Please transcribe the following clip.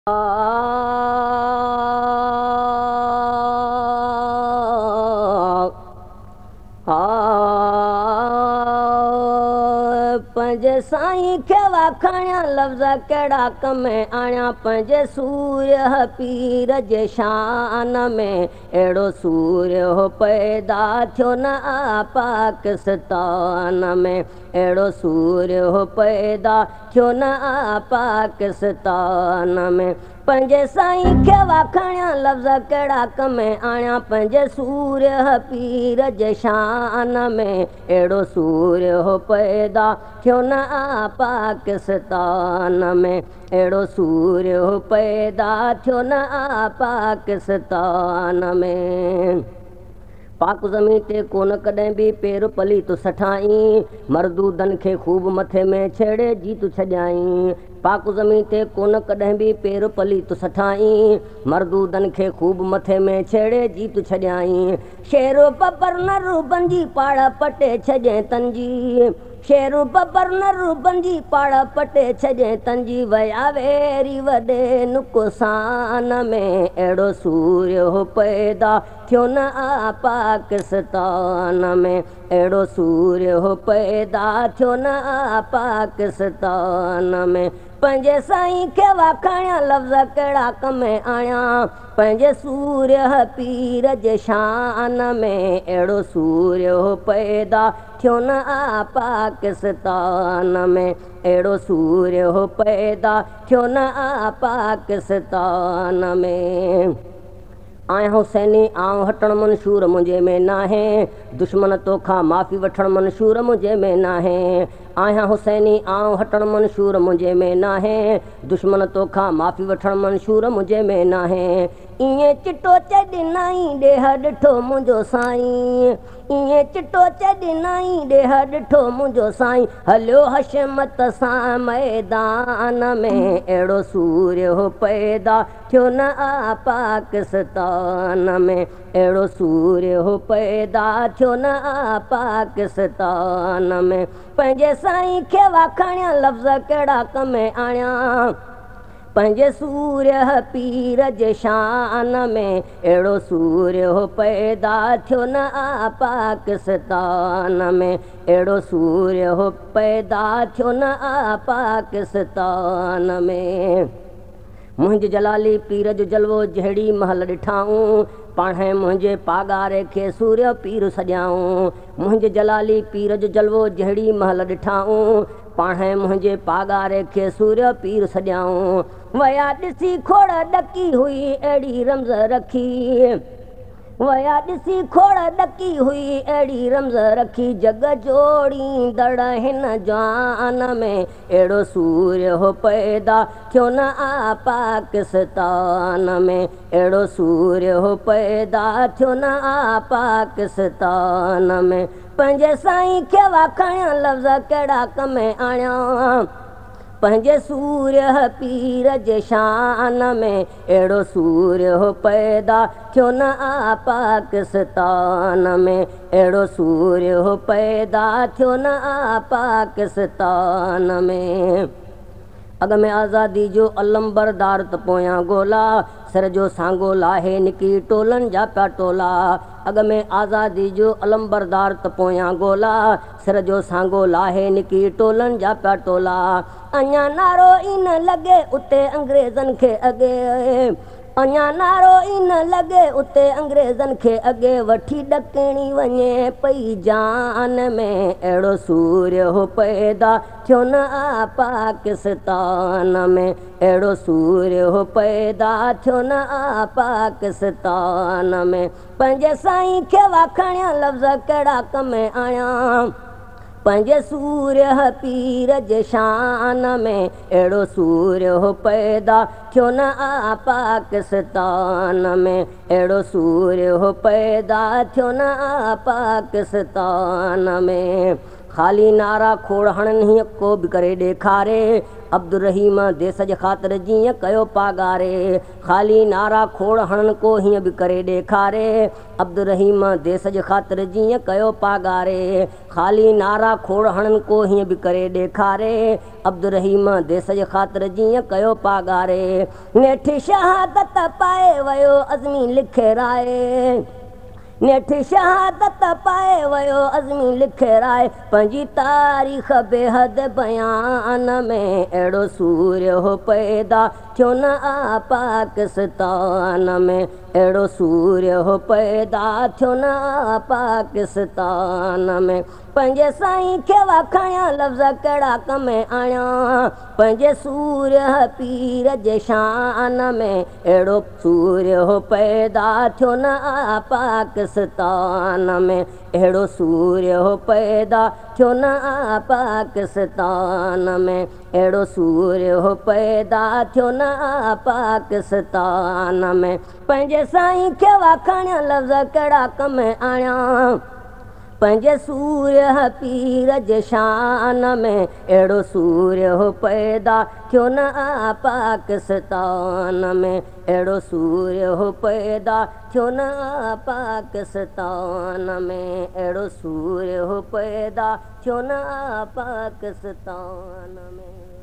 पंहिंजे साईं खे वाखाणिया लफ़्ज़ कहिड़ा कम आणिया पंहिंजे सूर्य पीर जे शान में अहिड़ो सूर्य हो पैदा थियो न पाकिस्तान में अहिड़ो सूर्य हो पैदा थियो न पाकिस्तान में पंहिंजे साईं खे वाखाणिया लफ़्ज़ कहिड़ा कम आणिया पंहिंजे सूर्य पीर जे शान में अहिड़ो सूर्य हो पैदा थियो न पाकिस्तान में अहिड़ो सूर्य हो पैदा थियो न पाकिस्तान में पाक ज़मीन ते कोन कॾहिं बि पेर पली तूं सठाई मरदूदनि खे खूब मथे में छेड़े जी तूं छॾियाई पाक ज़मीन ते कोन कॾहिं बि पेर पली तूं सठाई मरदूदनि खे खूब मथे में छेड़े जी तूं छॾियाई शेरो बबर न रूबन जी पाड़ पटे छॾे तंजी शेरू बबर न रूबन जी पाड़ पटे छॾे तंजी वया वेरी वॾे नुक़सान में अहिड़ो सूर्य हो पैदा थियो न पाकिस्तान में अहिड़ो सूर्य हो पैदा थियो न पाकिस्तान में पंहिंजे साईं खे वाखाणिया लफ़्ज़ कहिड़ा कम आणिया पंहिंजे सूर्य पीर जे शान में अहिड़ो सूर्य हो पैदा थियो न पाकिस्तान में अहिड़ो सूर्य हो पैदा थियो न पाकिस्तान में आहियां हुसैनी आऊं हटण मंशूर मुंहिंजे में नाहे दुश्मन तोखां माफ़ी वठण मंशूर मुंहिंजे में नाहे आहियां हुसैनी आऊं हटण मंशूर मुंहिंजे में नाहे दुश्मन तोखां माफ़ी वठण मंशूर मुंहिंजे में नाहे ईअं चिटो च ॾिनाई ॾेह ॾिठो मुंहिंजो साईं ईअं चिटो च ॾिनाई ॾेह ॾिठो मुंहिंजो साईं हलियो हशमत सां मैदान में अहिड़ो सूर्य हो पैदा थियो न पाकिस्तान में अहिड़ो सूर्य हो पैदा थियो न पाकिस्तान में पंहिंजे साईं खे वाखाणिया लफ़्ज़ कहिड़ा कम आणिया पंहिंजे सूर्य पीर जे शान में अहिड़ो सूर्य हो पैदा थियो न पाकिस्तान में अहिड़ो सूर्य हो पैदा थियो न पाकिस्तान में मुंहिंजे जलाली पीर जो जलवो जहिड़ी महल ॾिठाऊं पाणे मुंहिंजे पागारे खे सूर्य पीर सॼाऊं मुंहिंजे जलाली पीर जो जलवो जहिड़ी महल ॾिठाऊं पाणे मुंहिंजे पागारे खे सूर्य पीर सॼाऊं वया ॾिसी खोड़ ॾकी हुई अहिड़ी रमज़ रखी वया ॾिसी खोड़ ॾकी हुई अहिड़ी रमज़ रखी जग जोड़ींदड़ हिन जान में अहिड़ो सूर्य हो पैदा थियो न पाकिस्तान में अहिड़ो सूर्य हो पैदा थियो न पाकिस्तान में पंहिंजे साईं खे वाखाणिया लफ़्ज़ कहिड़ा कम आणिया पंहिंजे सूर्य पीर जे शान में अहिड़ो सूर्य हो पैदा थियो न पाकिस्तान में अहिड़ो सूर्य हो पैदा थियो न पाकिस्तान में अॻ में आज़ादी जो अलम बरदार त पोयां ॻोल्हा सर जो सांगो लाहे निकी टोलनि जा पिया टोला अॻ में आज़ादी जो अलम बरदार त पोयां ॻोल्हा सर जो सांगो लाहे निकी टोलनि जा पिया टोला अञा नारो ई न लॻे उते अंग्रेज़नि खे अॻे अञा नारो ई न लॻे उते अंग्रेज़नि खे अॻे वठी ॾकणी वञे पई जान में अहिड़ो सूर्य हो पैदा थियो न पाकिस्तान में अहिड़ो सूर्य हो पैदा थियो न पाकिस्तान में पंहिंजे साईं खे वाखाणिया लफ़्ज़ कहिड़ा कम आणिया पंहिंजे सूर्य पीर जे शान में अहिड़ो सूर्य हो पैदा थियो न पाकिस्तान में अहिड़ो सूर्य हो पैदा थियो न पाकिस्तान में ख़ाली नारा खोड़ हणनि हीअं को बि करे ॾेखारे अब्दुल रहीम देस जे ख़ातिर जीअं कयो पागारे ख़ाली नारा खोड़ हणनि को हीअं बि करे ॾेखारे अब्दुल रहीम देस जे ख़ातिर जीअं कयो पागारे ख़ाली नारा खोड़ हणनि को हीअं बि करे ॾेखारे अब्दुल रहीम देस जे ख़ातिर जीअं कयो पागारे नेठि शहादत पाए वियो अज़मी लिखे राय नेठि शहादत पाए वियो अज़मी लिखे राय पंहिंजी तारीख़ बेहद बयान में अहिड़ो सूर्य हो पैदा थियो न आ पाकिस्तान में अहिड़ो सूर्य हो पैदा थियो न आ पाकिस्तान में पंहिंजे साईं खे वाखाणिया लफ़्ज़ कहिड़ा कम आणिया पंहिंजे सूर्य पीर जे शान में अहिड़ो सूर्य हो पैदा थियो न आ पाकिस्तान में अहिड़ो सूर्य हो पैदा थियो न आ पाकिस्तान में अहिड़ो सूर्य हो पैदा थियो न आ पाकिस्तान में पंहिंजे साईं खे वाखाणिया लफ़्ज़ कहिड़ा कम आणिया पंहिंजे सूर्य पीर जे शान में अहिड़ो सूर्य हो पैदा थियो न आ पाकिस्तान में अहिड़ो सूर्य हो पैदा थियो न आ पाकिस्तान में अहिड़ो सूर्य हो पैदा थियो न आ पाकिस्तान में।